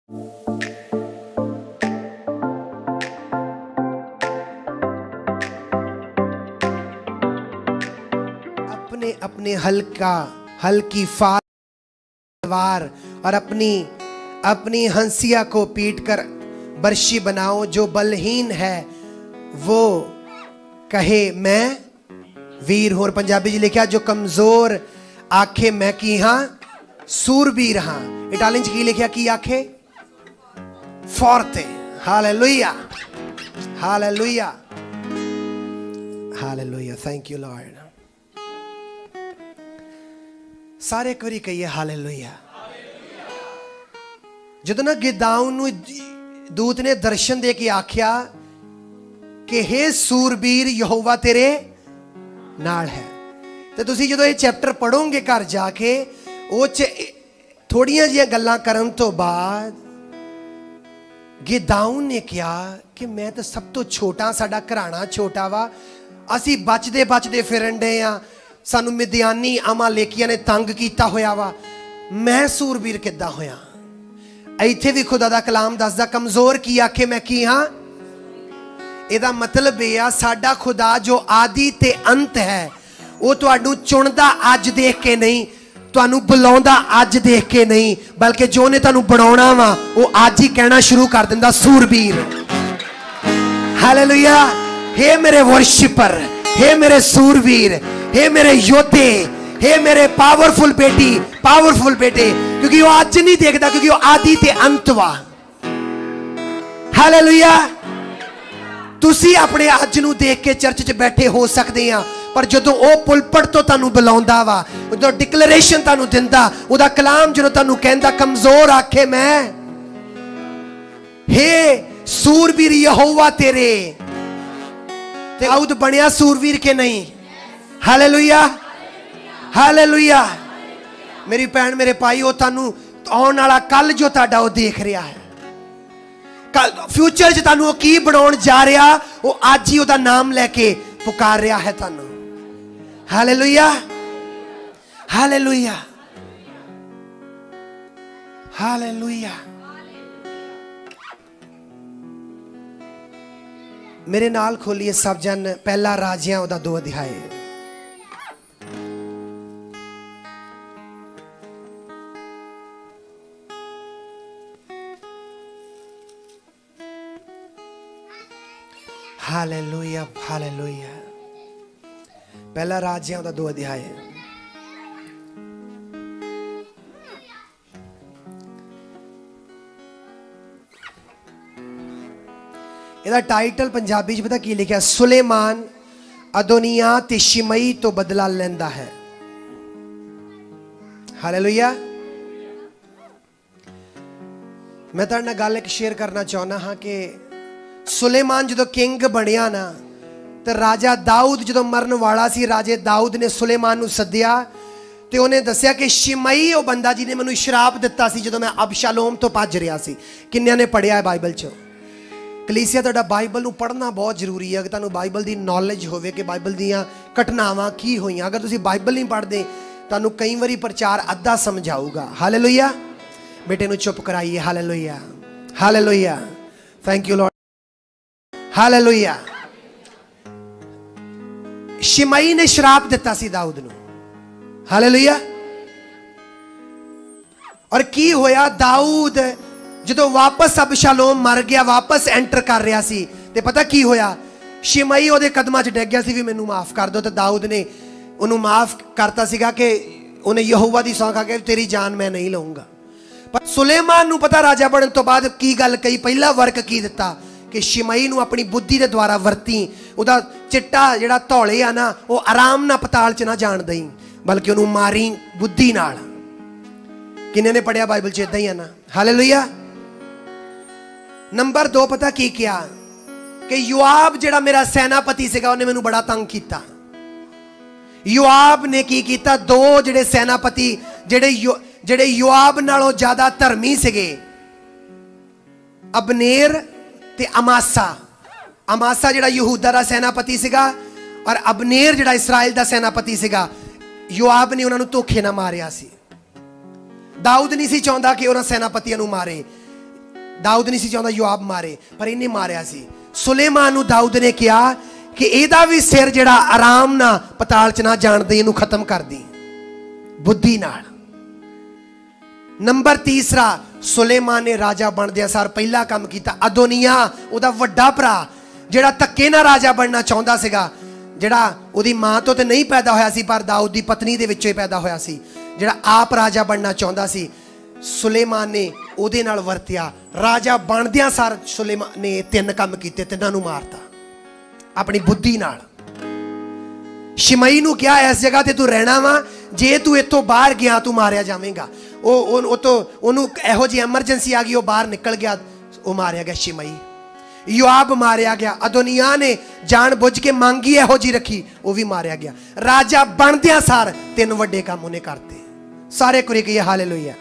अपने अपने हल्की फार और अपनी हंसिया को पीट कर बर्शी बनाओ। जो बलहीन है वो कहे मैं वीर हूं। और पंजाबी जी लिखा जो कमजोर आखे मैं की हाँ सूरबीर हाँ। इटालियन की लिखा की आखे फोर्टे। Hallelujah hallelujah hallelujah. Thank you lord. सारे एक बारी कहिए हालेलुया। जदों ना गिदाउन नूं दूत ने दर्शन दे के आख्या कि हे सूरबीर यहोवा तेरे नाल है, तो तुसी जदों ये चैप्टर पढ़ोगे घर जाके वो थोड़ियां जिहियां गल्लां करन तो बाद गिदाउन ने कहा कि मैं तो सब तो छोटा, साडा घराना छोटा वा, असी बचदे बचदे फिरन डे आ, सानू मिद्यानी अमालेकियां ने तंग कीता होया वा, मैं सूरबीर किद्दां होया। इत्थे भी खुदा दा कलाम दसदा कमजोर की आखे मैं की हाँ। इहदा मतलब यह आ साडा खुदा जो आदि ते अंत है वो तुहानू चुनदा अज देख के नहीं, तुहानू बुलाउंदा अज देख के नहीं, बल्कि जो ने तुहानू बनाउणा वा वो अज ही कहना शुरू कर दिंदा सूरबीर। हालेलुया। हे मेरे वर्शिपर, हे मेरे सूरवीर, हे मेरे योद्धे, हे मेरे पावरफुल बेटी पावरफुल बेटे, क्योंकि वो अज नहीं देखता, क्योंकि वो आदि ते अंत वा। हालेलुया। तुसी अपने अज नूं देख के चर्च च बैठे हो सकते हैं, पर जदों वो पुलपट तो तुहानू बुलाउंदा वा, जो डिक्लेरेशन तुहानू दिंदा, उहदा कलाम जदों तुहानू कहंदा कमजोर आखे मैं हे सूरवीर यहोवा तेरे, ते दाऊद बनिया सूरवीर के नहीं। Hallelujah hallelujah. मेरी भैन मेरे भाई, वो तुहानू आने वाला कल जो तुहाडा वो देख रहा है, कल फ्यूचर च तुहानू वो की बनाउण जा रहा, वो अज ही उहदा नाम लेके पुकार रहा है तुहानू। Hallelujah hallelujah hallelujah. मेरे नाल खोलिए सब जन पहला राजियां उहदा 2 अध्याय। Hallelujah hallelujah. पहला राजियां उहदा 2 अध्याय। इहदा टाइटल पंजाबी च पता की लिखा, सुलेमान अदोनिया ते शिमई तो बदला लैंदा है। हालेलुया। मैं तुहाडे नाल गल एक शेयर करना चाहना हाँ कि सुलेमान जो किंग बनिया ना, तो राजा दाऊद जो मरन वाला सी, राजे दाऊद ने सुलेमान नूं सद्दिया ते उन्हें दस्सिया कि शिमई वो बंदा जिन्हें मैनूं श्राप दिता सी जो मैं अबशालोम तो भज रहा सी। किन्नियां ने पढ़िया है बाइबल चो? कलीसिया तुहाडा बाइबल नूं पढ़ना बहुत जरूरी है। अगर तुहानूं बाइबल की नॉलेज होवे कि बाइबल दीयां घटनावां की होईयां, अगर तुसीं बाइबल नहीं पढ़दे तुहानूं कई बारी प्रचार अद्धा समझाऊगा। हालेलुया। बेटे नूं चुप कराइए। Hallelujah hallelujah. Thank you lord. Hallelujah. Shimei ने श्राप दिता सी दाऊद नूं। हालेलुया। और की होया, दाऊद जो वापस अबशालोम मर गया, वापस एंटर कर रहा सी, ते पता की होया, शिमई ओदे कदमां च डिग गया सी भी मैनू माफ कर दो, तो दाऊद ने उन्होंने माफ करता सीगा कि उन्हें यहोवा दी सौं खा के तेरी जान मैं नहीं लऊंगा। पर सुलेमान नूं पता राजा बनन तो बाद की गल कही, पहला वर्क की दिता कि शिमई नूं अपनी बुद्धि के द्वारा वरती, उहदा चिट्टा जिहड़ा धौले आ ना वो आराम ना पताल च ना जान दई, बल्कि उन्होंने मारी बुद्धि नाल। किन्ने ने पढ़िया बाइबल च इदां ही है ना। हालेलुया। नंबर 2 पता की किया कि योआब जिहड़ा मेरा सेनापति सीगा उन्हें मैनू बड़ा तंग किया। योआब ने की किया, 2 जिहड़े सेनापति जिहड़े योआब नालों ज्यादा धर्मी सीगे, अबनेर ते अमासा। अमासा जिहड़ा यहूदा दा सेनापति सीगा और अबनेर जिहड़ा इस्राएल दा सेनापति सीगा। योआब ने उन्होंने धोखे ना मारिया सी। दाऊद नहीं सी चाहता कि उन्होंने सेनापतियों नूं मारे। दाऊद नहीं सी चाहता योआब मारे, पर इन्हें मारिया सी। सुलेमान नूं दाऊद ने कहा कि इहदा भी सिर जिहड़ा आराम ना पताल च ना जाण दे, इहनूं खत्म कर दी बुद्धि नाल। नंबर तीसरा, सुलेमान ने राजा बनदिया सार पहला काम किया, अदोनिया उहदा वड्डा भरा जिहड़ा धक्के नाल राजा बनना चाहुंदा सीगा, जिहड़ा उहदी मां तो ते नहीं पैदा होया सी पर दाऊद दी पत्नी दे विचों ही पैदा होया सी, जिहड़ा आप राजा बनना चाहुंदा सी, सुलेमान ने उहदे नाल वरतिया। राजा बनदिया सार सुलेमान ने तीन काम कीते, तिन्हां नूं मारता अपनी बुद्धि नाल। शिमई नूं कहा इस जगह ते तू रहना वा, जे तू इत्थों बाहर गया तू मारिया जावेगा। ओनू इहो जी एमरजेंसी आ गई, वो बाहर निकल गया, वो मारिया गया शिमई। योआब मारिया गया। अदोनिया ने जान बुझ के मांगी इहो जी रखी, वो भी मारिया गया। राजा बनदिया सार तीन वड्डे काम उन्हें करते। सारे कुरी कहिए हालेलुया।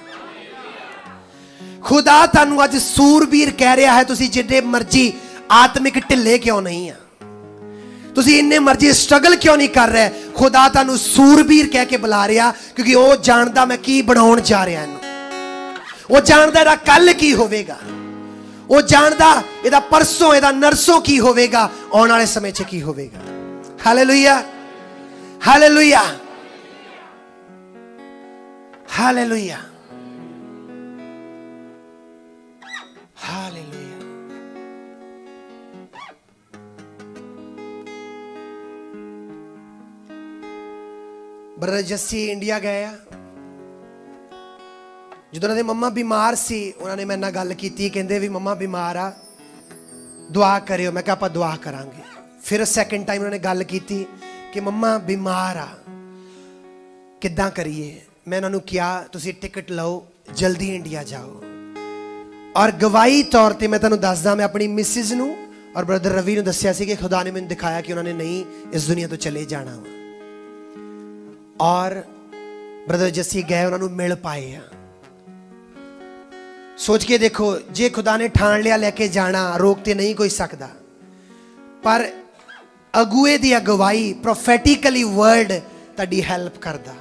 खुदा तुहानू अज सूरबीर कह रहा है, तुसी जिन्ने मर्जी आत्मिक ढिले क्यों नहीं आ, तुसी इन्ने मर्जी स्ट्रगल क्यों नहीं कर रहे, खुदा तुहानू सूरबीर कह के बुला रहा, क्योंकि वो जानता मैं की बनाउण जा रहा इनू। वो जानता इहदा कल की होवेगा, वो जानता इहदा परसों इहदा नरसों की होवेगा, आने वाले समय च की होवेगा। Hallelujah hallelujah hallelujah hallelujah. Brother Jassi India गए, जो उन्होंने मम्मा बीमार सी, उन्होंने मेरे नाल गल की, कहते भी मम्मा बीमार आ, दुआ करियो। मैं कहा आपां दुआ करांगे। फिर सैकेंड टाइम उन्होंने गल की कि मम्मा बीमार आ, किद्दां करिए। मैं उन्होंने कहा तुसीं टिकट लो, जल्दी इंडिया जाओ। और गवाही तौर पर मैं तुहानूं दसदा, मैं अपनी मिसिज नूं और ब्रदर रवि नूं दस्सिया सी कि खुदा ने मैनूं दिखाया कि उन्होंने नहीं इस दुनिया तो चले जाना वा। और ब्रदर जस्सी गए, उन्होंने मिल पाए। सोच के देखो, जे खुदा ने ठान लिया लेके जाना, रोक ते नहीं कोई सकता, पर अगुए दी अगवाई प्रोफेटिकली वर्ड ताड़ी हेल्प करदा।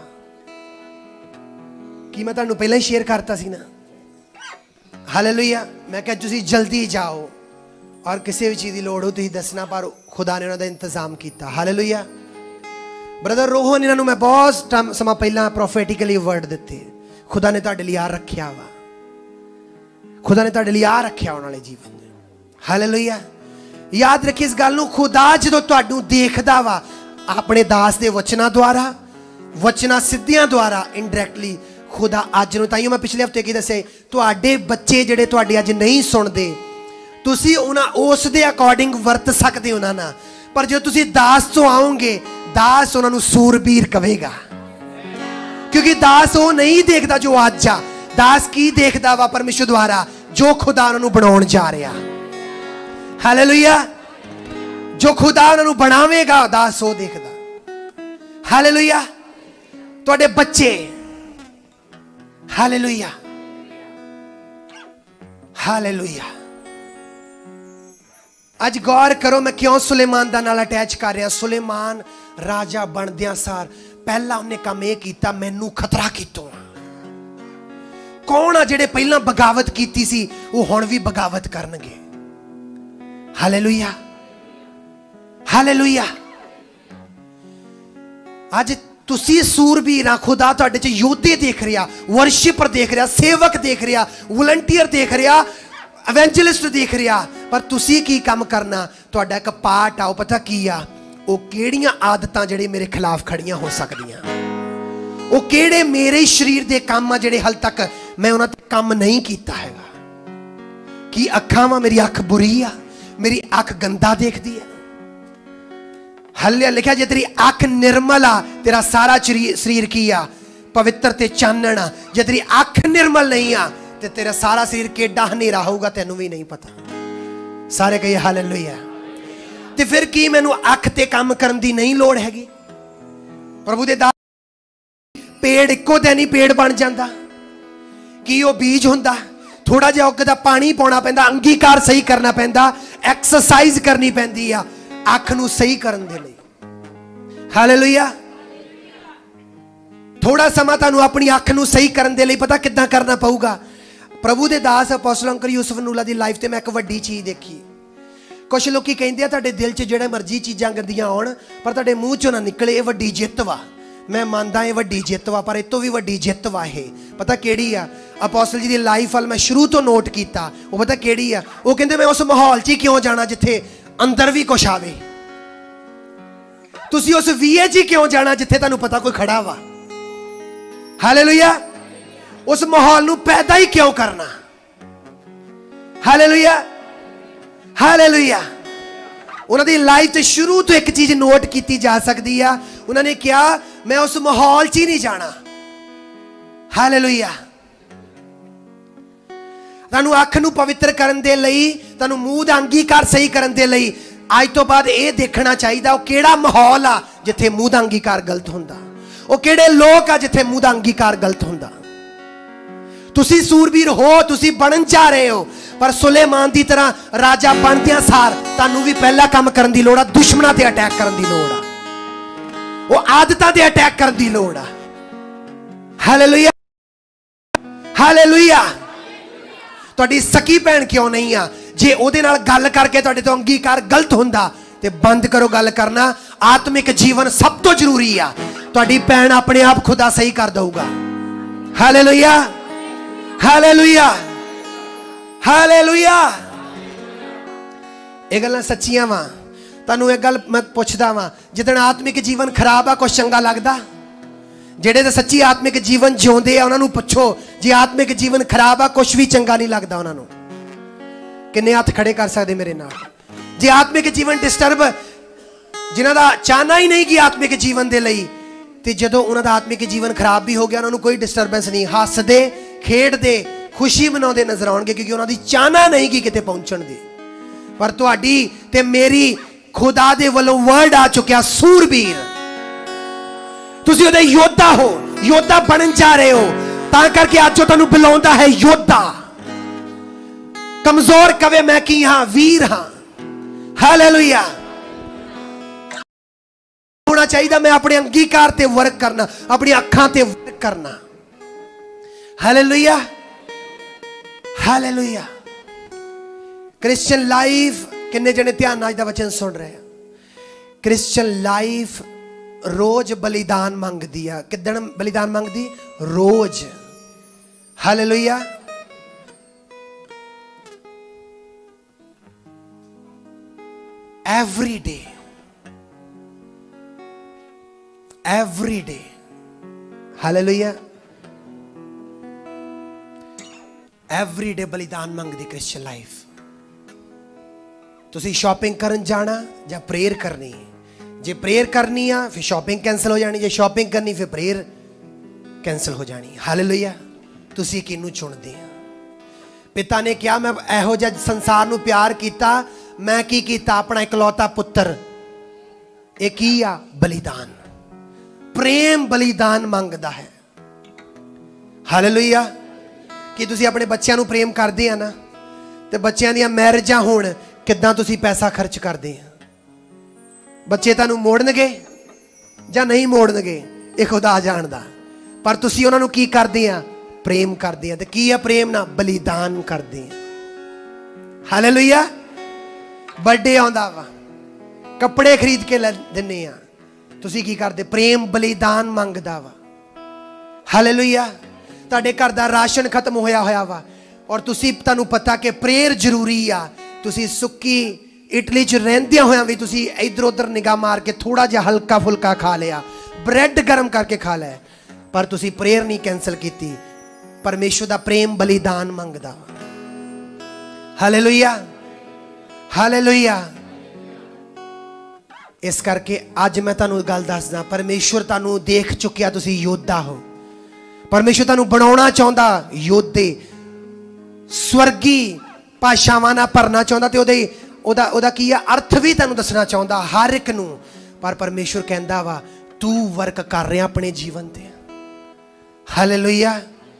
कि मैं तुहानूं पहले ही शेयर करता सी ना। हालेलुया। मैं कहा तुसीं जल्दी जाओ, और किसी भी चीज़ की लोड़ हो तुसीं दसना, पर खुदा ने उन्होंने इंतजाम किया। हालेलुया। ब्रदर रोहन इन्होंने मैं बहुत समा पहला प्रोफेटिकली वर्ड दिते, खुदा ने तुहाडे लई आ रखिया वा, खुदा ने तुहाडे लई आ रखिया आने वाले जीवन में। हालेलुया। याद रखिए इस गल नूं, खुदा जदों तुहानूं देखदा वा अपने दास दे वचनां द्वारा, वचनां सिद्धियां द्वारा, इनडायरैक्टली खुदा अज नूं, ताइयों मैं पिछले हफ्ते की दसे, तुहाडे बच्चे जिहड़े तुहाडे अज नहीं सुनदे, तुसीं उन्हां उस दे अकॉर्डिंग वरत सकदे उन्हां नाल, पर जो तुसीं दास तो आओगे, दास उन्होंने सूरबीर कहेगा, क्योंकि दास वो नहीं देखता जो आज आ, दास की देखता वा परमेश्वर द्वारा जो खुदा उन्होंने बनाउण जा रहा। हालेलुया। जो खुदा उन्होंने बनावेगा दास वो देखता। हालेलुया। तुहाडे बच्चे, हालेलुया हालेलुया। अज गौर करो मैं क्यों सुलेमान दा नाल अटैच कर रहा। सुलेमान राजा बनदिया सार पहला उन्हें काम यह किया, मैनू खतरा कितों। कौन आ जिहड़े पहला बगावत की सी, वो हुण भी बगावत करनगे। Hallelujah hallelujah. अज तुसी सूरबीर, खुदा तुहाडे च योद्धे देख रहा, वर्शिपर देख रहा, सेवक देख रहा, वॉलंटियर देख रहा, एवेंजलिस्ट देख रहा, पर तुसी की काम करना, तुहाडा एक पार्ट आओ। पता की आ, वो केड़ियां आदतां जिहड़े मेरे खिलाफ खड़ियां हो सकदियां, वो केड़े मेरे शरीर दे काम आ जिहड़े हाल तक मैं उन्हां ते काम नहीं कीता हैगा। कि अखां वा, मेरी अख बुरी आ, मेरी अख गंदा देखदी है। हल्ले लिखा जे तेरी अख निर्मल आ, तेरा सारा शरीर की आ, पवित्र ते चानण आ। जे तेरी अख निर्मल नहीं आ, ते तेरा सारा शरीर केडा हनेरा होगा तेनू भी नहीं पता। सारे कहिए हालेलुया। ते फिर की मैनू अख ते काम करन दी नहीं लोड़ हैगी। प्रभु दे दास, पेड़ इक्को दिन ही पेड़ बन जाता कि वो बीज हुंदा, थोड़ा जिहा उगदा पानी पाउणा पैंदा, अंगीकार सही करना पैंदा, एक्सरसाइज करनी पैंदी आ अख नू सही करन दे लई। हालेलुया। थोड़ा समा तुहानू अपनी अख नू सही करन दे लई पता किद्दां करना पऊगा। प्रभु दे दास अपोस्टल अंकल यूसुफ नूला दी लाइफ ते मैं एक वड्डी चीज़ देखी। कुछ लोग कहते हैं तुहाडे दिल च जिहड़े मर्जी चीज़ां गंदियां आउण पर तुहाडे मूँह चों ना निकले, ये वड्डी जिੱਤ वा। मैं मानदा ये वड्डी जिੱਤ वा, पर इस तों भी वड्डी जिੱਤ वा। ये पता किहड़ी आ? अपोस्टल जी दी लाइफ वाल मैं शुरू तो नोट किया। वो पता किहड़ी आ? वो कहंदे मैं उस माहौल च ही क्यों जाना जिथे अंदर भी कुछ आवे। तुसी उस वीए च ही क्यों जाना जिथे तुहानूं पता कोई खड़ा वा। हालेलुया। उस माहौल नूं पैदा ही क्यों करना। Hallelujah, hallelujah. उन्होंने लाइफ से शुरू तो एक चीज नोट की जा सकती है। उन्होंने कहा मैं उस माहौल च ही नहीं जाना। हालेलुया। तुहानूं अख नूं पवित्र करन दे लई, तुहानूं मूँह दा अंगीकार सही करन दे लई अज तो बाद ये देखना चाहिए वो किहड़ा माहौल आ जिथे मूँह दा अंगीकार गलत हुंदा, वो किहड़े लोग आ जिथे मूँह दा अंगीकार गलत हुंदा। तुसी सूरबीर हो, तुसी बनन जा रहे हो, पर सुलेमान की तरह राजा बनदियां सार तुहानूं भी पहला काम करन दी लोड़ आ, दुश्मनां ते अटैक करन दी लोड़ आ, वो आदतां ते अटैक करन दी लोड़ आ। Hallelujah, hallelujah. तुहाडी सकी भैन क्यों नहीं आ? जे उहदे नाल गल करके तुहाडे तो अंगीकार गलत हुंदा ते बंद करो गल करना। आत्मिक जीवन सब तो जरूरी आ। तुहाडी भैन अपने आप खुदा सही कर दऊगा। Hallelujah, hallelujah, hallelujah. ये गल्लां सच्चियां वा। तुहानूं एक गल मैं पुछदा वां, जिदण आत्मिक जीवन खराब आ कुछ चंगा लगदा? जेड़े तो सच्ची आत्मिक जीवन जिउंदे आ उन्हां नूं पुछो, जे आत्मिक जीवन खराब आ कुछ भी चंगा नहीं लगदा उन्हां नूं। किन्ने हत्थ खड़े कर सकदे मेरे नाल? जे आत्मिक जीवन डिस्टर्ब, जिन्हां दा चाहना ही नहीं कि आत्मिक जीवन दे लई, ते जदों उन्हां दा आत्मिक जीवन खराब भी हो गया उन्हां नूं कोई डिस्टर्बेंस नहीं, हसदे खेडदे खुशी मनाउंदे नजर आउणगे, क्योंकि उन्हां दी चाहना नहीं कि किते पहुंचण दी। पर तुहाडी ते मेरी खुदा दे वल्लों वर्ड आ चुकिया, सूरबीर। तुसीं उहदे योद्धा हो, योद्धा बनन जा रहे हो, तां करके अज तुहानूं बुलाउंदा है योद्धा। कमजोर कवे मैं की हां, वीर हां। हालेलुया। होना चाहिए मैं अपने अंगीकार ते वर्क करना, अपनी अखां ते वर्क करना। Hallelujah, hallelujah. क्रिश्चियन लाइफ, किन्ने जने ध्यान नाल दा वचन सुन रहे हैं? क्रिश्चियन लाइफ रोज बलिदान मंगदी है। किदण बलिदान मंगदी? रोज। Hallelujah. Every day, every day. Hallelujah. Every day बलिदान मंगदी क्रिश्चियन लाइफ। तुसी शॉपिंग करन जाना या प्रेयर करनी है? जे प्रेयर करनी आ फिर शॉपिंग कैंसिल हो जानी, जे शॉपिंग करनी फिर प्रेयर कैंसिल हो जानी। हालेलुया। तुसी किनू चुनदे आ? पिता ने कहा मैं एहो जिहा संसार नू प्यार कीता, मैं की कीता? अपना इकलौता पुत्र। एक की आ? बलिदान। प्रेम बलिदान मंगदा है। हालेलुया। कि तुसी अपने बच्चों नू प्रेम करदे आ ना, ते बच्चों दी मैरिजां होण किद्दां तुसी पैसा खर्च करदे आ? बच्चे तुहानू मोड़नगे या नहीं मोड़नगे ये खुदा जानदा, पर तुसी उन्हां नू की करदे आ? प्रेम करदे आ। ते की आ प्रेम ना? बलिदान करदे आ। हालेलुया। बर्थडे आउंदा वा, कपड़े खरीद के दिन्ने आ, तुसी की करदे? प्रेम बलिदान मंगदा वा। हालेलुया। तुहाडे घर दा राशन खत्म होया होया वा और तुसी तुहानू पता कि प्रेयर जरूरी आ, तुसी सुक्की इटली च रहिंदियां होया भी तुसी इधर उधर निगाह मार के थोड़ा जिहा हल्का फुल्का खा लिया, ब्रेड गर्म करके खा लिया, पर तुसी प्रेयर नहीं कैंसल की। परमेश्वर दा प्रेम बलिदान मंगदा। Hallelujah, hallelujah. इस करके अज मैं तुहानू गल दसदा, परमेश्वर तुहानू देख चुकिया, तुसी योद्धा हो। परमेश्वर तुहानू बनाउणा चाहुंदा योद्धे, स्वर्गी भाषावां नाल भरना चाहुंदा, ते ओदा की है अर्थ भी तुहानू दसना चाहुंदा हर एक नू। पर परमेश्वर कहंदा वा तू वर्क कर रहा अपने जीवन ते। हालेलुया।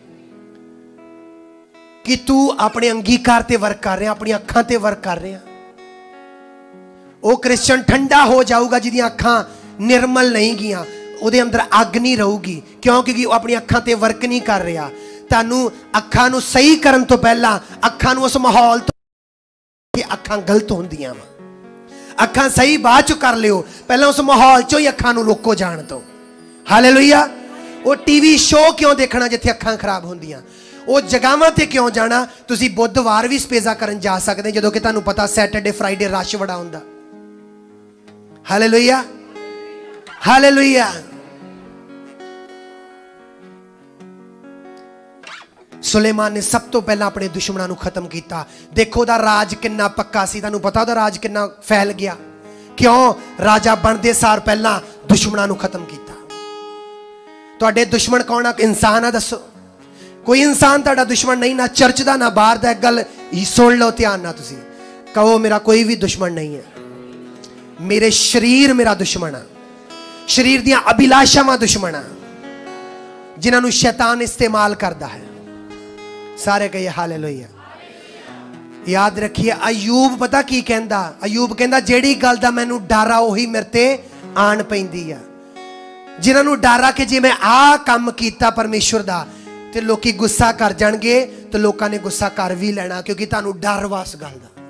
कि तू अपने अंगीकार ते वर्क कर रहा, अपनी अखां ते वर्क कर रहा। वो क्रिश्चियन ठंडा हो जाऊगा जिहदियां अखां निर्मल नहीं गियां, ਉਹਦੇ ਅੰਦਰ ਅੱਗ नहीं रहूगी। क्यों? क्योंकि वो अपनी अखां ते वर्क नहीं कर रहा। ਤੁਹਾਨੂੰ ਅੱਖਾਂ ਨੂੰ ਸਹੀ ਕਰਨ ਤੋਂ ਪਹਿਲਾਂ ਅੱਖਾਂ ਨੂੰ ਉਸ ਮਾਹੌਲ ਤੋਂ ਕਿ ਅੱਖਾਂ ਗਲਤ ਹੁੰਦੀਆਂ ਵਾ ਅੱਖਾਂ ਸਹੀ ਬਾਅਦ ਚ ਕਰ ਲਿਓ ਪਹਿਲਾਂ ਉਸ ਮਾਹੌਲ ਚੋਂ ਹੀ ਅੱਖਾਂ ਨੂੰ ਰੋਕੋ ਜਾਣ ਤੋਂ ਹਾਲੇਲੂਇਆ ਉਹ ਟੀਵੀ ਸ਼ੋਅ ਕਿਉਂ ਦੇਖਣਾ ਜਿੱਥੇ ਅੱਖਾਂ ਖਰਾਬ ਹੁੰਦੀਆਂ ਉਹ ਜਗ੍ਹਾਵਾਂ ਤੇ ਕਿਉਂ ਜਾਣਾ ਤੁਸੀਂ ਬੁੱਧਵਾਰ ਵੀ ਸਪੇਜ਼ਾ ਕਰਨ ਜਾ ਸਕਦੇ ਜਦੋਂ ਕਿ ਤੁਹਾਨੂੰ ਪਤਾ ਸੈਟਰਡੇ ਫਰਾਈਡੇ ਰਸ਼ ਬੜਾ ਹੁੰਦਾ ਹਾਲੇਲੂਇਆ ਹਾਲੇਲੂਇਆ सुलेमान ने सब तो पहला अपने दुश्मनों को खत्म किया देखो दा राज कितना पक्का सी तुहानू पता दा राज कितना फैल गया क्यों राजा बनते सार पहला दुश्मनों को खत्म किया तुहाडे दुश्मन कौन आ इंसान आ दसो कोई इंसान तुहाडा दुश्मन नहीं ना चर्च दा ना बाहर दा गल सुन लो ध्यान ना तुसी कहो मेरा कोई भी दुश्मन नहीं है मेरे शरीर मेरा दुश्मन है शरीर दियां अभिलाषावां दुश्मन है जिन्हां नू शैतान इस्तेमाल करता है सारे कहिए हालेलुया याद रखिए अयूब पता की कहंदा अयूब कहंदा जेड़ी गल दा मैनू डर आ ओही मेरे ते आन पैंदी आ जिन्हां नू डर आ कि जे मैं आ काम कीता परमेश्वर दा ते लोकी गुस्सा कर जाणगे ते लोकां ने गुस्सा कर भी लेना क्योंकि तुहानू डर वा इस गल दा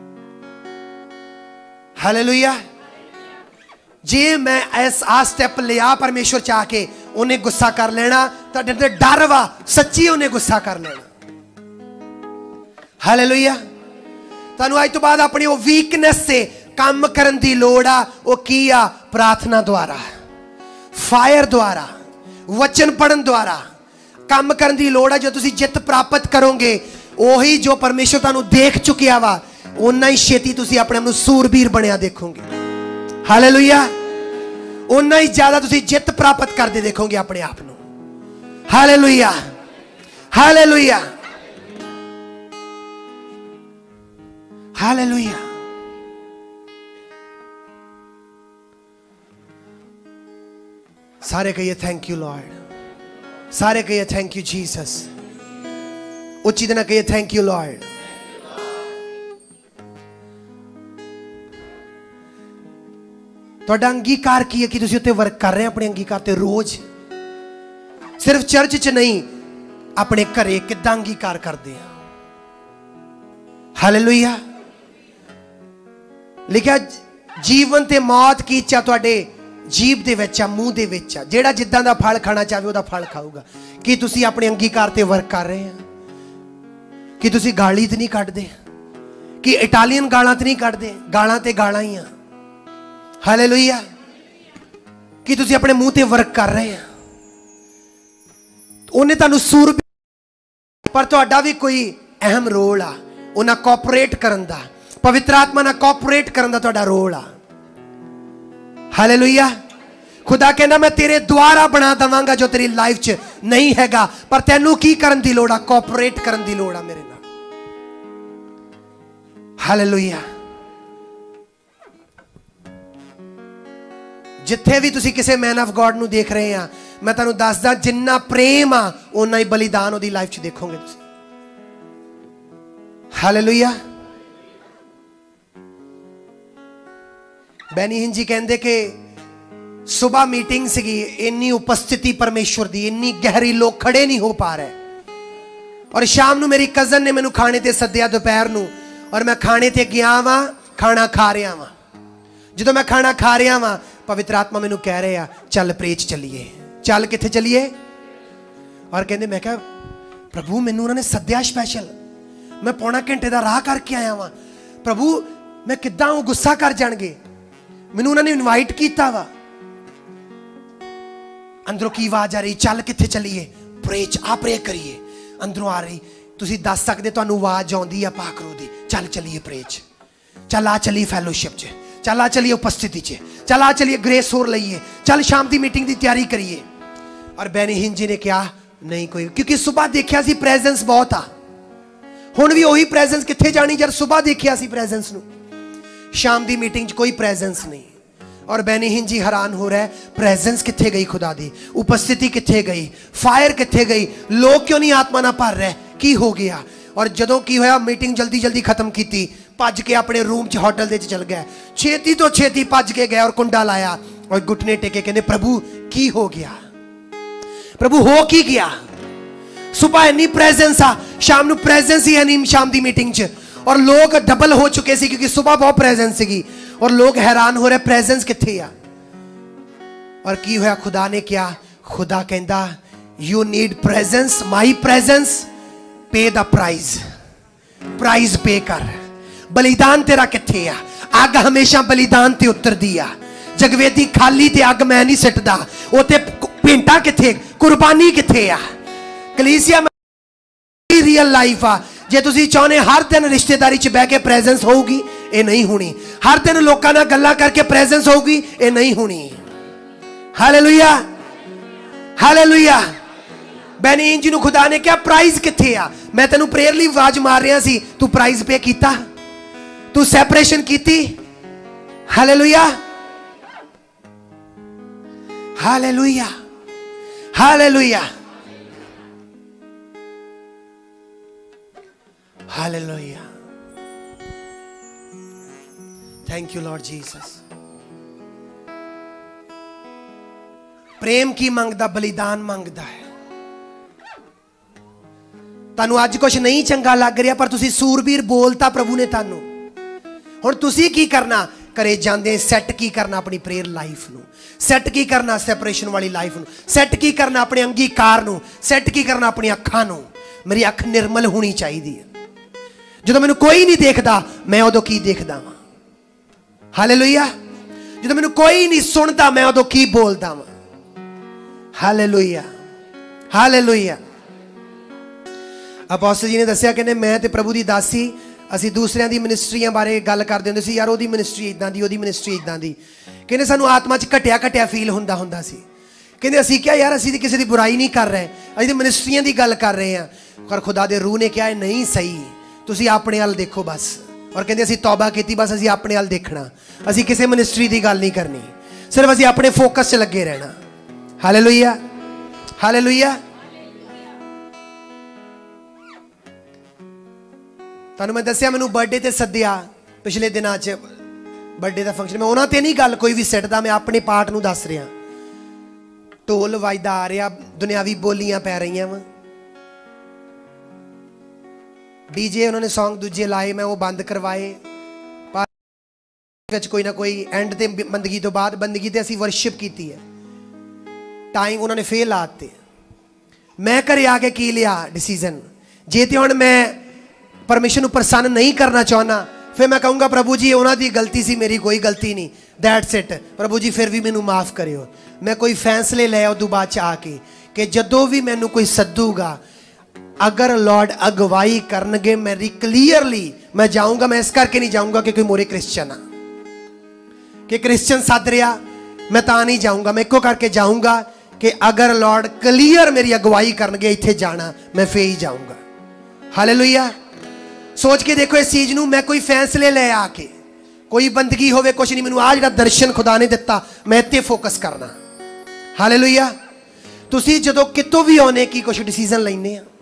हालेलुया जे मैं इस आ स्टेप लिया परमेश्वर चाह के उन्हें गुस्सा कर लेना तुहाडे ते डर वा सच्ची उन्हें गुस्सा कर लेना हालेलुया तुहानू अज तो बाद अपनी वो वीकनेस से काम करन दी लोड़ आ वो की आ प्रार्थना द्वारा फायर द्वारा वचन पढ़न द्वारा काम करन दी लोड़ आ जो तुसी जित प्राप्त करोगे ओही जो परमेश्वर तुहानू देख चुकिया वा उन्ना ही छेती तुसी अपने आप नू सूरबीर बनिया देखोगे हालेलुया उन्ना ही ज्यादा तुसी जित प्राप्त करते देखोगे अपने आप नू हालेलुया हालेलुया हालेलुया सारे कहिए थैंक यू लॉर्ड सारे कहिए थैंक यू जीसस उच्ची तरह कहिए थैंक यू लॉर्ड तुहाडा अंगीकार की है कि तुसीं उत्ते वर्क कर रहे हैं अपने अंगीकार ते रोज सिर्फ चर्च च नहीं अपने घरे किद्दां अंगीकार करते हैं हालेलुया लिखा जीवन ते मौत की इच्छा तुहाडे जीभ दे विच आ मूँह दे विच आ जेड़ा जिद्दां दा फल खाना चाहे उहदा फल खाऊगा कि तुसीं अपने अंगीकार ते वर्क कर रहे हैं कि तुसीं गाली ते नहीं कढदे कि इटालियन गालां ते नहीं कढदे गालां ते गालां ही आ हालेलुया कि तुसीं अपने मूँह ते वर्क कर रहे हैं उन्हें तुहानू सूर पर तुहाडा भी कोई अहम रोल आ उन्हां कोऑपरेट करन दा पवित्र आत्मा ना कोऑपरेट करन दा तुहाडा रोल आ हालेलुया खुदा कहना मैं तेरे द्वारा बना दवांगा जो तेरी लाइफ च नहीं हैगा पर तैनू की करन दी लोड़ आ कोऑपरेट करन दी लोड़ आ मेरे नाल हालेलुया जिथे भी तुसी किसी मैन ऑफ गॉड नू देख रहे हैं मैं तुहानू दसदा जिन्ना प्रेम आ उन्ना ही बलिदान उहदी लाइफ च देखोगे तुसी हालेलुया बैनी हिंज जी कहते कि सुबह मीटिंग सी इन्नी उपस्थिति परमेश्वर दी इन्नी गहरी लोग खड़े नहीं हो पा रहे और शाम नू मेरी कजन ने मैनू खाने ते सद्दिया दोपहर नू और मैं खाने ते गया वा खाना खा रहा वा जो मैं खाना खा रहा वा पवित्र आत्मा मैनू कह रहे चल प्रेच चलीए चल किथे चलीए और कहते मैं क्या प्रभु मैनू उन्होंने सद्दिया स्पैशल मैं पौना घंटे का राह करके आया वा प्रभु मैं किद्दां गुस्सा कर जाणगे मैनू उन्होंने इनवाइट किया वा अंदरों की आवाज आ रही चल किथे चलीए प्रेच आ प्रे करिए अंदरों आ रही तुसी दस सकते तुहानू आवाज आउंदी आ पाकरू दी चल चलीए प्रेच चल आ चलीए फैलोशिप च चल आ चलीए उपस्थिति च चल आ चलीए ग्रेस होर लईए चल शाम की मीटिंग की तैयारी करिए और बैनी हिंज जी ने कहा नहीं कोई क्योंकि सुबह देखा सी प्रेजेंस बहुत आ हुण भी वही प्रेजेंस किथे जानी जब सुबह देखा सी प्रेजेंस नू शाम की मीटिंग च कोई प्रेजेंस नहीं और बैनी हिंज जी हैरान हो रहा है प्रेजेंस किथे गई खुदा दी उपस्थिति किथे गई फायर किथे गई लोग क्यों नहीं आत्मा ना भर रहे की हो गया और जदों की होया मीटिंग जल्दी जल्दी खत्म की भज के अपने रूम च होटल दे चल गया छेती तो छेती भज के गया और कुंडा लाया और घुटने टेके कहते प्रभु की हो गया प्रभु हो की गया सुबह इन्नी प्रेजेंस आ, शाम ਨੂੰ प्रेजेंस ही है नहीं शाम की मीटिंग च, और लोग डबल हो चुके सी क्योंकि सुबह बहुत प्रेजेंस सी, और लोग हैरान हो रहे प्रेजेंस किथे आ। और की होया, खुदा ने क्या, खुदा कहंदा you need presence, my presence, pay the price, price pay कर। बलिदान तेरा किथे आ, अग हमेशा बलिदान ते उतरदी आ, जगवेदी खाली ते अग मैं नहीं सिटदा, ओते भेंटा किथे, कुर्बानी किथे आ। कलीसिया में रियल लाइफ आ, जे तुसी चाहने हर दिन रिश्तेदारी च बह के प्रेजेंस होगी, ये नहीं होनी। हर दिन लोकां नाल गल्लां करके प्रेजेंस होगी, ये नहीं होनी। Hallelujah, hallelujah. बैनी इंज नूं खुदा ने क्या, प्राइज किथे आ। मैं तेनू प्रेयर लई आवाज मार रहा सी, तू प्राइज पे कीता, तू सैपरेशन कीती। Hallelujah, hallelujah, hallelujah, hallelujah. Thank you lord Jesus. प्रेम की मंगदा, बलिदान मंगदा है। तानू अज कुछ नहीं चंगा लग रहा, पर तुसी सूरबीर बोलता प्रभु ने तानू। हुण तुसी की करना, करे जांदे सैट की करना अपनी प्रेयर लाइफ नू, सैट की करना सैपरेशन वाली लाइफ नू, सैट की करना अपने अंगीकार नू, सैट की करना अपनी अखां नू। मेरी अख निर्मल होनी चाहिए। जो मैनू कोई नहीं देखता, मैं उदों की देखदा वां। हालेलुया। जो मैनू कोई नहीं सुनता, मैं उदों की बोलदा वां। Hallelujah, hallelujah. अपोस्टल जी ने दस्सिया, कहने मैं ते प्रभु दी दासी असीं दूसरियां दी मिनिस्ट्रियां बारे गल करदे हुंदे सी, यार ओदी मिनिस्ट्री इदां दी, ओदी मिनिस्ट्री इदां दी। कहने सानू आत्मा च घटिया घटिया फील हुंदा सी। कहने असीं क्या यार, असीं किसी दी बुराई नहीं कर रहे, असीं ते मिनिस्ट्रियां दी गल कर रहे हैं। पर खुदा दे रूह ने क्या है, नहीं सही, तुसीं अपने अल देखो बस। और कहंदे असीं तौबा कीती, बस असीं अपने अल देखना, असीं किसी मिनिस्ट्री दी गल नहीं करनी, सिर्फ असीं अपने फोकस च लगे रहना। Hallelujah, hallelujah. तुहानूं मैं दस्सिया, मैनूं बर्थडे ते सद्दिया पिछले दिनां च, बर्थडे का फंक्शन, मैं उन्हां ते नहीं गल कोई भी सिटदा, मैं अपने पार्ट नूं दस रहा। ढोल वजदा आ रहा, दुनियावी बोलियां पै रही वा, डीजे उन्होंने सॉन्ग दूजे लाए, मैं वो बंद करवाए। कोई ना कोई एंड ते बंदगी तो बाद, बंदगी ते असीं वर्शिप कीती है, टाइम उन्होंने फेल लाते। मैं घरे आके की लिया डिसीजन, जे ते हुण मैं परमिशन प्रसन्न नहीं करना चाहना, फिर मैं कहूँगा प्रभु जी उन्होंने गलती सी, मेरी कोई गलती नहीं, दैट्स इट। प्रभु जी फिर भी मैनू माफ़ करियो। मैं कोई फैसले ले उदों बाद च आके कि जदों भी मैनू कोई सद्दूगा, अगर लॉर्ड अगवाई करनगे मेरी क्लीयरली मैं जाऊँगा। मैं इस करके नहीं जाऊँगा कि कोई मोरे क्रिश्चन आ, कि क्रिश्चन सद रहा मैं ता नहीं जाऊँगा। मैं एको करके जाऊँगा कि अगर लॉर्ड क्लीयर मेरी अगवाई करनगे इत्थे जाना, मैं फिर ही जाऊँगा। हालेलुया। सोच के देखो इस चीज़ नूं, मैं कोई फैसले ले आके, कोई बंदगी होवे कुछ नहीं, मैनू आ जिहड़ा दर्शन खुदा ने दिता, मैं इत्ते फोकस करना। हालेलुया। तुसी जदों कितों भी आने की कुछ डिसीजन लैने आ,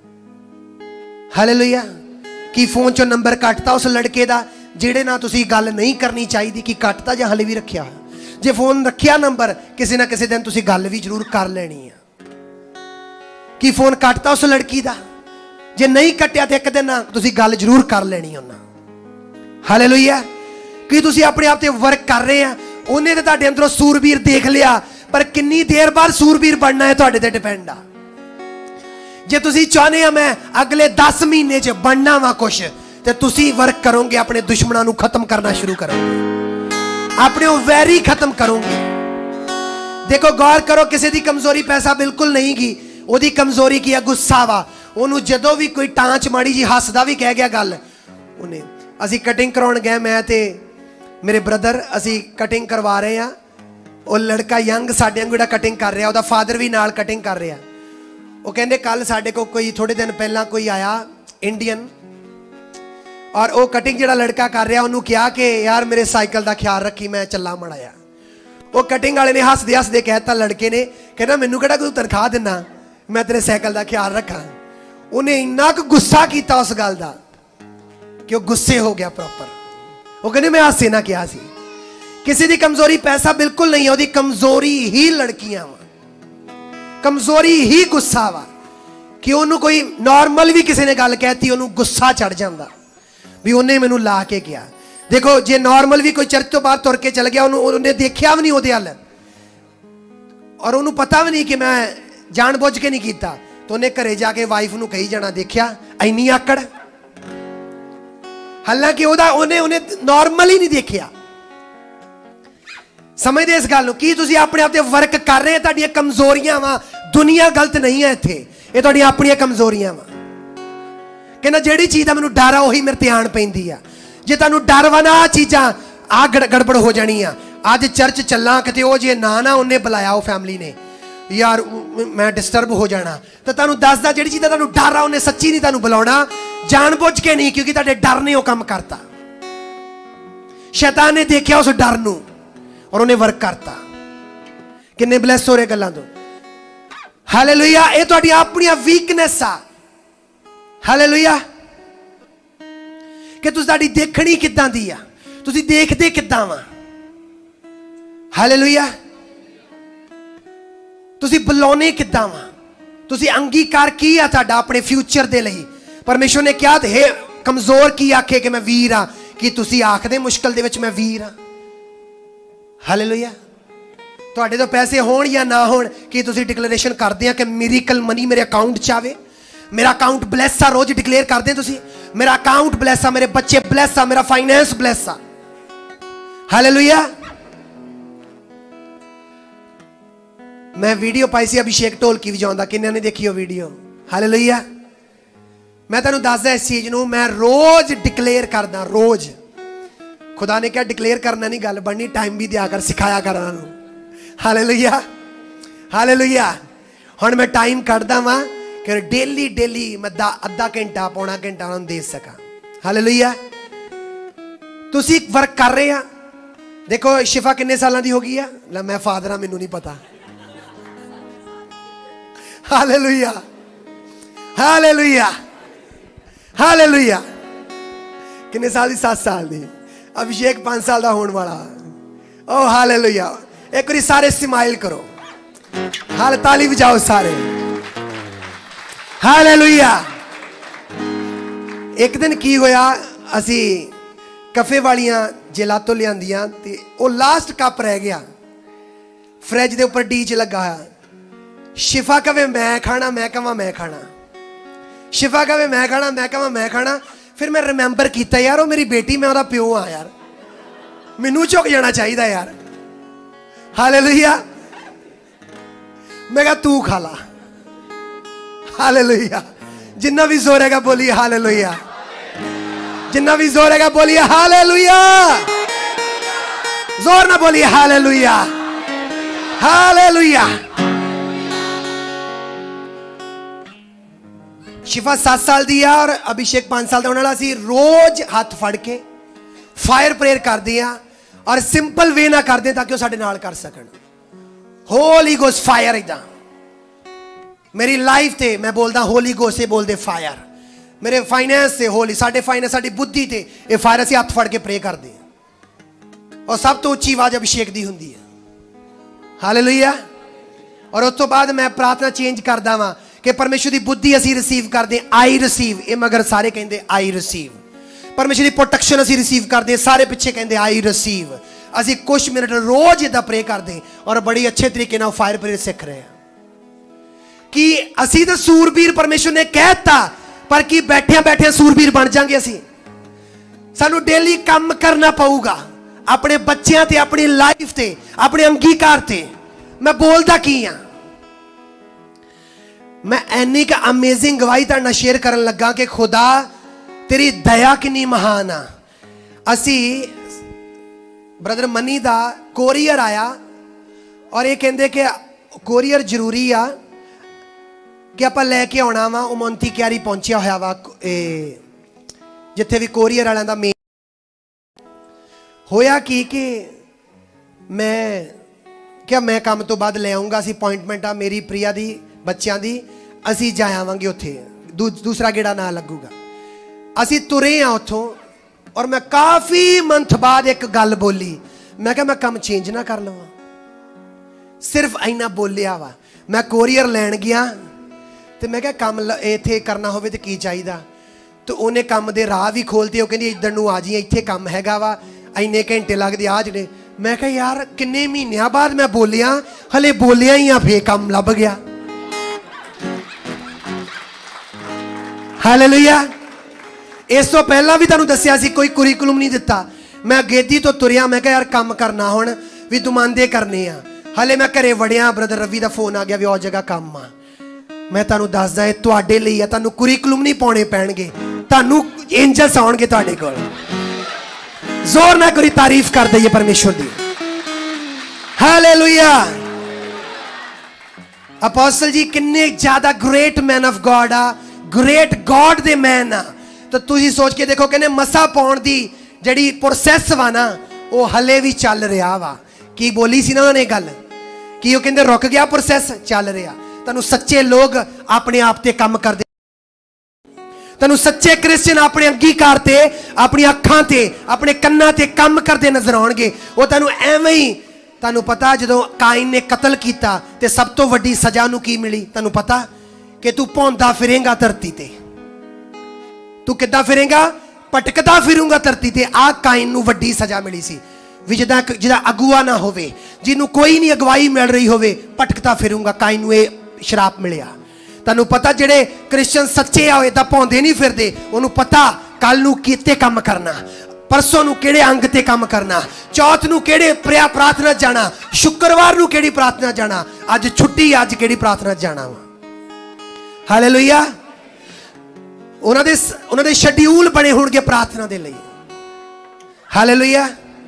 हालेलुया, कि फोन चो नंबर कटता उस लड़के दा जिहड़े नाल तुसी गल नहीं करनी चाहिए, कि कटता जां हले भी रखिया। जे फोन रखिया नंबर, किसी ना किसी दिन तुसी गल भी जरूर कर लेनी है। कि फोन कटता उस लड़की दा, जे नहीं कटिया तो एक दिन तुसी गल जरूर कर लेनी उन्हां। हालेलुया। कि तुसी अपने आप ते वर्क कर रहे हैं, उन्हें तो तुहाडे अंदरों सूरबीर देख लिया, पर कितनी देर बाद सूरबीर बनना है तुहाडे ते डिपेंड आ। जे तुसी चाहते हैं मैं अगले 10 महीने च बनना वा कुछ, तो तुसी वर्क करोगे, अपने दुश्मनों को खत्म करना शुरू करोगे, अपने वैरी खत्म करोगे। देखो गौर करो, किसी की कमजोरी पैसा बिल्कुल नहीं की, ओदी कमजोरी की है गुस्सा वा। उन्होंने जदों भी कोई टांच माड़ी जी हसदा भी कह गया गल, उन्हें असी कटिंग करवाउण गए, मैं ते मेरे ब्रदर असी कटिंग करवा रहे हैं। वो लड़का यंग साडे वांगू कटिंग कर रहा, उसका फादर भी नाल कटिंग कर रहा। वो कहते कल साडे को कोई थोड़े दिन पहला कोई आया इंडियन, और वो कटिंग जिहड़ा लड़का कर रहा उन्होंने कहा कि यार मेरे साइकिल का ख्याल रखी, मैं चला मड़ाया। वो कटिंग वाले ने हसदे हसदे कहता लड़के ने, कहना मैनू किहड़ा कोई तनख्वाह देना, मैं तेरे साइकिल का ख्याल रखा। उन्हें इन्ना क गुस्सा किया उस गल का कि वह गुस्से हो गया प्रॉपर। वो कहने मैं हासे ना किया सी। किसी की कमजोरी पैसा बिल्कुल नहीं है, वो कमजोरी ही लड़कियां वा, कमजोरी ही गुस्सा वा। कि ਉਹਨੂੰ कोई नॉर्मल भी किसी ने गल कहती ਉਹਨੂੰ गुस्सा चढ़ जाता भी ਉਹਨੇ ਮੈਨੂੰ ला के किया। देखो जे नॉर्मल भी कोई चर्च तो बाहर तुर के चल गया उन्हें देखा भी नहीं ਉਹਦੇ हल और ਉਹਨੂੰ पता भी नहीं कि मैं जानबूझ के नहीं किया, तो उन्हें घरे जाके वाइफ ਨੂੰ कही जाना देखा इन्नी आकड़, हालांकि उन्हें नॉर्मल ही नहीं देखा। समझते इस गल की तुसीं अपने आप ते वर्क कर रहे हैं, तुहाडीआं कमजोरियां वा, दुनिया गलत नहीं है इत्थे, ये तुहाडीआं अपणीआं कमजोरियां वा। कहना जिहड़ी चीज़ दा मैनूं डर आ उही मेरे ते आण पैंदी आ, जे तुहानूं डर वा ना चीज़ां आ गड़बड़ हो जानी आ। अज चर्च चलां किते ओ जे ना उन्हें बुलाया वो फैमिली ने यार मैं डिस्टर्ब हो जाना, तो तुहानूं दसदा जिहड़ी चीज़ दा तुहानूं डर आ उन्हें सच्ची नहीं तुहानूं बुलाउणा, जानबूझ के नहीं, क्योंकि तुहाडे डर ने वो काम करता। शैतान ने देखा उस डर नूं और उन्हें वर्क करता। किन्ने ब्लैस हो रहे गल्लां तो। हालेलुया। ये तुहाडी अपनी वीकनेस आ। हालेलुया। कि तुसीं तुहाडी देखणी किदां दी आ, तुसीं देखदे किदां वा। हालेलुया। तुसीं बुलाउने किदां वा, तुसीं अंगीकार की आ तुहाडा अपने फ्यूचर दे लई। परमेश्वर ने कहा हे कमजोर की आखे कि मैं वीर हाँ, कि तुसीं आखदे मुश्किल दे विच मैं वीर हाँ। हालेलुया। तुहाडे तो पैसे होण या ना होण, कि तुसीं डिक्लेरेशन करदे आ कि मिरेकल मनी मेरे अकाउंट च आवे, मेरा अकाउंट ब्लैस आ, रोज डिक्लेयर करदे तुसीं मेरा अकाउंट ब्लैस आ, मेरे बच्चे ब्लैस आ, मेरा फाइनेंस ब्लैस आ। हालेलुया। मैं वीडियो पाई सी अभिषेक ढोलकी वजाउंदा, किन्ने ने देखी वो वीडियो। हालेलुया। मैं तुहानूं दसदा इस चीज़ नूं मैं रोज डिक्लेयर करदा, रोज। खुदा ने क्या डिक्लेयर करना नहीं गल बननी, टाइम भी दिया कर, सिखाया कर उन्होंने। हालेलुया। हालेलुया। हुण मैं टाइम कढदा वां कि डेली डेली मैं अद्धा घंटा पौना घंटा उन्होंने दे सका। हालेलुया। तुसीं वर्क कर रहे हैं। देखो शिफा किन्ने सालां दी हो गई है? ला मैं फादर हाँ, मैनूं नहीं पता। हालेलुया। हालेलुया। हालेलुया। किन्ने साल दी? 7 साल दी। अभिषेक 5 साल का होने वाला। ओ हालेलुया। एक बार सारे स्माइल करो, हाल ताली बजाओ सारे। हालेलुया। एक दिन की होया, असी कफे वालियां जेलातो लियांदियां ते ओ लास्ट कप रह गया फ्रिज के उपर डी च लगा है। शिफा कवे मैं खाना, मैं कहा मैं खाना। शिफा कवे मैं खाना, मैं कहा मैं खाना। फिर मैं रिमेंबर किया यार वो मेरी बेटी, मैं ਉਹਦਾ प्यो हाँ यार, मैनू झुक जाना चाहिए यार। हालेलुया। मैं कहा तू खा ला। हालेलुया। जिन्ना भी जोर हैगा बोलिए हालेलुया। जिन्ना भी जोर हैगा बोलिए हालेलुया। जोर ना बोलिए हालेलुया। हालेलुया। शिफा 7 साल दी है और अभिषेक 5 साल का होने वाला सी। रोज हाथ फड़ के फायर प्रेयर करते हैं और सिंपल वे ना करते ताकि वो साडे नाल कर सकन। होली गोस्ट फायर इदा मेरी लाइफ ते मैं बोलदा, होली गोस्ट से बोलते फायर। मेरे फाइनेंस से होली, साडे फाइनेंस, साडी बुद्धि ते ये फायर असीं हाथ फड़ के प्रे करते हैं। और सब तो उच्ची आवाज अभिषेक दी हुंदी है। हालेलुया। और उस तो बाद मैं प्रार्थना चेंज करदा वां कि परमेश्वर की बुद्धि असीं रिसीव करते हैं, आई रिसीव। ये मगर सारे कहते आई रिसीव। परमेश्वर की प्रोटेक्शन असीं रिसीव करते हैं, सारे पिछे कहते आई रिसीव। असीं कुछ मिनट रोज इदा प्रे करते हैं और बड़ी अच्छे तरीके नाल फायर प्रेयर सीख रहे हैं कि असीं तो सूरबीर परमेश्वर ने कहता, पर कि बैठिया बैठिया सूरबीर बन जाएंगे। असीं सानू डेली काम करना पऊगा अपने बच्चों ते, अपनी लाइफ ते, अपने अंगीकार ते। मैं बोलता की हाँ, मैं एनी का अमेजिंग गवाही तुहाडे नाल शेयर करन लगा कि खुदा तेरी दया कितनी महान आ। असी ब्रदर मनी दा कोरियर आया और ये कहते कि कोरियर जरूरी आ कि आप लैके आना वा। उमंती क्यारी पहुंचा होया वा जिथे भी कोरियर वालों का मेन होया कि मैं क्या मैं काम तो बाद ले आऊँगा। असी अपॉइंटमेंट आ मेरी प्रिया दी बच्चों की, असी जा आवांगे उत्थे, दूसरा गेड़ा ना लगूगा। असी तुरे हाँ उतों और मैं काफ़ी मंथ बाद एक गल बोली। मैं क्या मैं काम चेंज ना कर लवां, सिर्फ इन्ना बोलिया वा। मैं कोरियर लैन गया तो मैं क्या काम इत्थे करना होवे तो की चाहिदा, तो उन्हें काम दे राह भी खोलते, कहती इधर नूं आ जी, इत्थे काम हैगा वा, इन्ने घंटे लगदे आ जने। मैं कहा यार किन्ने महीनों बाद मैं बोलिया, हले बोलिया ही फिर काम लभ गया। हालेलुया। इस तो पहला भी तुहानूं दस्सिया सी, कोई कुरिकुलम नहीं दिता। मैं गेदी तो तुरिया, मैं कहा यार काम करना हुण भी दुमांदे करने आ। हले मैं घरे वड़िया, ब्रदर रवि का फोन आ गया भी उस जगह काम आ। मैं तुहानूं दसदा है तुहाडे लई है, तुहानूं कुरिकुलम नहीं पाउणे पैणगे, तुहानूं एंजल्स आउणगे तुहाडे कोल। जोर ना करी तारीफ कर दईए परमेश्वर दी। हालेलुया। अपोस्टल जी किन्ने ज्यादा ग्रेट मैन ऑफ गॉड आ, ग्रेट गॉड दे मैन आ। तो तुसीं सोच के देखो, कहने मसा पाउण दी जिहड़ी प्रोसैस वा ना, वो हले भी चल रहा वा। की बोली सी ना उन्होंने गल कि वो कहते रुक गया, प्रोसैस चल रहा। तुहानूं सच्चे लोग अपने आप ते काम करते, तुहानूं सच्चे क्रिश्चियन अपने अंगीकार ते, अपनी अखां ते, अपने कन्नां ते काम करते नजर आउणगे। वो तुहानूं एवें ही, तुहानूं पता जदों काइन ने कतल किया ते सब तो वड्डी सज़ा नूं की मिली, तुहानूं पता कि तू भौंदा फिरेगा धरती ते, तू किद्दां फिरेगा, भटकदा फिरूंगा धरती ते। आ काइन नूं वड्डी सज़ा मिली सी भी जिहदा अगुआ ना होवे, जिन्हों कोई नहीं अगवाई मिल रही होवे, भटकदा फिरूंगा। काइन नूं इह श्राप मिलिया। तुहानूं पता जिहड़े क्रिश्चियन सच्चे आ इदां भौंदे नहीं फिरदे, उन्होंने पता कल नूं किते काम करना, परसों नूं किहड़े अंग ते काम करना, चौथ नूं किहड़े प्रार्थना जाना, शुक्रवार नूं किहड़ी प्रार्थना जाना, अज छुट्टी अज किहड़ी प्रार्थना जाना वा। हालेलुया। उन्हां दे शेड्यूल बने होणगे प्रार्थना दे लई। हालेलुया।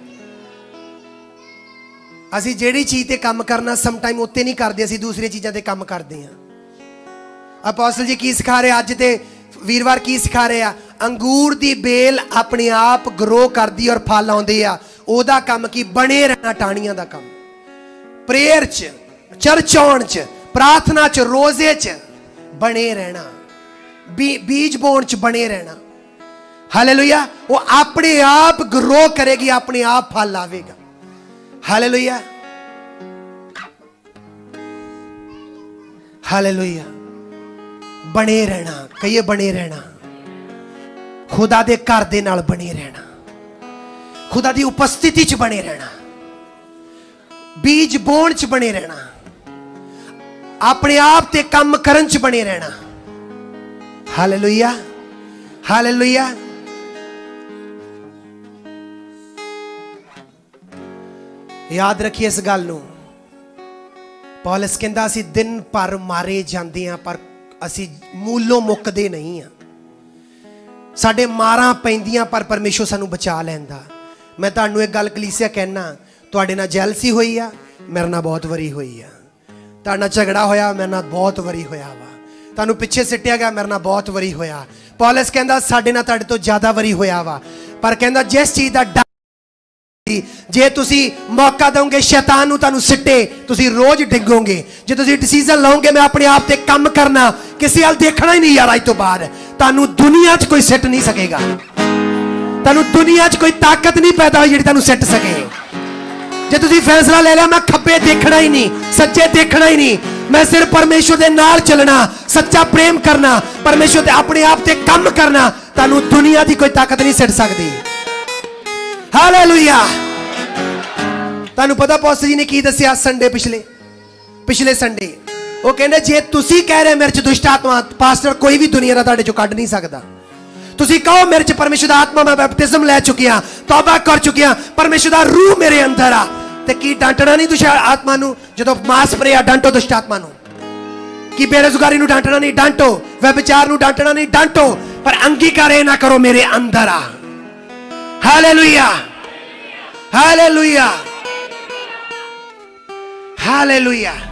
असी जिहड़ी चीज़ ते काम करना समटाइम उत्ते नहीं करते, असी दूसरी चीज़ों ते काम करते हैं। अपोस्टल जी की सिखा रहे अज ते वीरवार की सिखा रहे आ, अंगूर दी बेल अपने आप ग्रो करदी और फल आउंदे आ, ओदा काम की बने रहना, टाणियां दा काम, प्रेयर च, चर्च आउण च, प्रार्थना च, रोजे च बने रहना, बीज बोण च बने रहना। हालेलुया। वो अपने आप ग्रो करेगी, अपने आप फल आवेगा। हालेलुया। हालेलुया। बने रहना, कहिए बने रहना, खुदा दे घर दे नाल बने रहना, खुदा दी उपस्थिति च बने रहना, बीज बोण च बने रहना, अपने आप ते काम करन च बने रहना। हालेलुया। हालेलुया। याद रखिए इस गल नूं। पौलुस कहंदा असीं दिन भर मारे जांदे हां पर असीं मूलों मुक्कदे नहीं हां। साडे मारां पैंदियां पर परमेश्वर सानूं बचा लैंदा। मैं तुहानूं एक गल कलीसिया कहना, तुहाडे नाल जैलसी होई आ, मेरे नाल बहुत वारी होई आ। तुहाडे नाल झगड़ा होया, मेरे नाल बहुत वारी होया वा। तुहानूं पिछे सिट्टिया गया, मेरे नाल बहुत वारी होया। पौलुस कहंदा साडे नाल तुहाडे तो ज़्यादा वारी होया वा, पर कहंदा जिस चीज़ दा जे तुसी मौका दोगे शैतान नूं तुहानूं सिट्टे, तुसी रोज डिगोगे। जे तुसी डिसीजन लओगे मैं अपने आप ते काम करना, किसी हाल देखना ही नहीं यार, अज तो बाद तुहानूं दुनिया च कोई सिट नहीं सकेगा, तुहानूं दुनिया च कोई ताकत नहीं पैदा होई जिहड़ी तुहानूं सिट सके। जे तुसी फैसला ले लिया मैं खब्बे देखना ही नहीं, सज्जे देखना ही नहीं, मैं सिर्फ परमेश्वर दे नाल चलना, सच्चा प्रेम करना, परमेश्वर दे अपने आप ते काम करना, तुहानूं दुनिया दी कोई ताकत नहीं सिट सकदी। हालेलुया। तुहानूं पता पौलुस जी ने की दस्सिया संडे पिछले संडे, वो कहंदे जे तुसी कह रहे मेरे च दुष्ट आत्मा, पास्टर कोई भी दुनिया दा तुहाडे चों कढ नहीं सकदा। तुसी कहो मेरे च परमेश्वर दा आत्मा, मैं बैप्टिज्म ले चुकिया, तौबा कर चुकिया, परमेश्वर दा रूह मेरे अंदर आ, ते की डांटना नहीं दुष्ट आत्मा नूं? जदों मास प्रेया डांटो दुष्ट आत्मा नूं। कि बेरोजगारी नूं डांटना नहीं, डांटो। व्यभिचार नूं डांटना नहीं, डांटो, पर अंगीकार ना करो मेरे अंदर आ। हालेलुया। हालेलुया। हालेलुया।